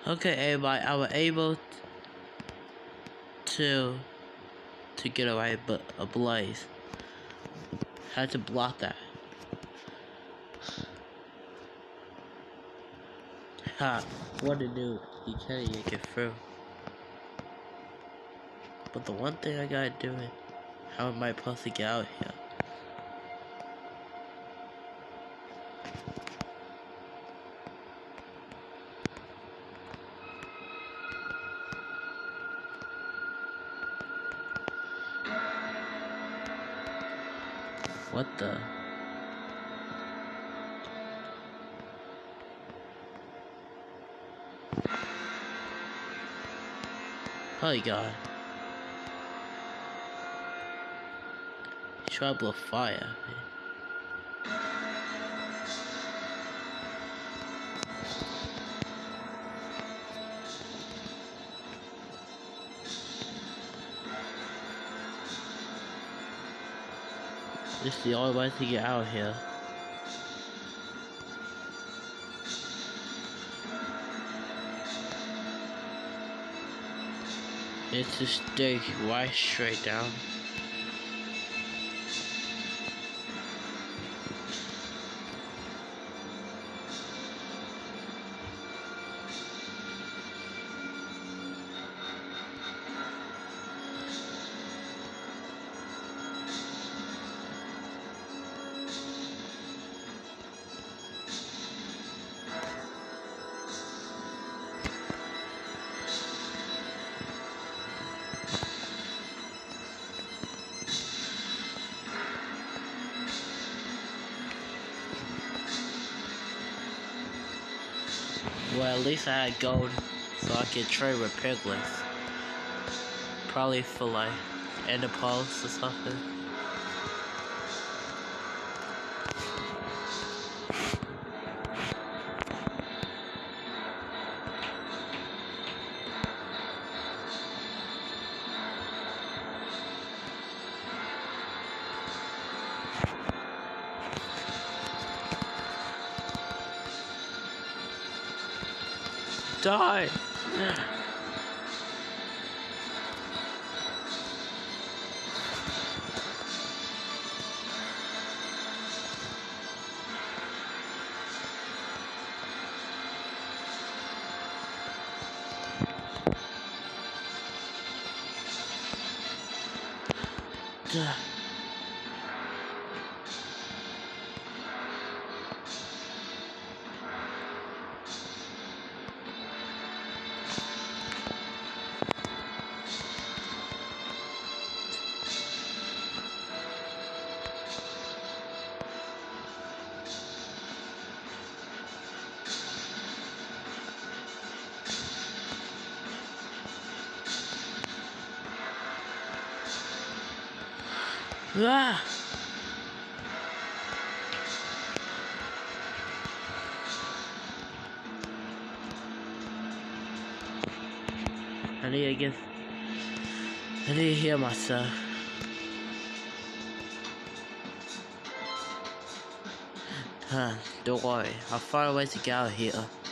Okay, everybody, I was able to get away, but a blaze had to block that. Ha! What a dude! You can't even get through. But the one thing I gotta do is, how am I supposed to get out here? What the? Oh god. Try to blow fire. This is the only way to get out of here. It's just stay right straight down. Well, at least I had gold, so I could trade with piglets. Probably for like ender pearls or something. Die! Duh. Ah! I need to heal myself. Don't worry, I'll find a way to get out of here.